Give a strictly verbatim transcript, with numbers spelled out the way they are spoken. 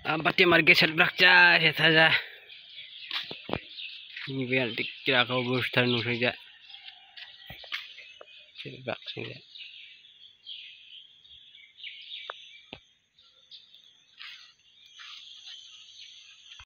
Pati marga set brakca set saja. Ini biar dikira kau booster nu saja. Set brak saja.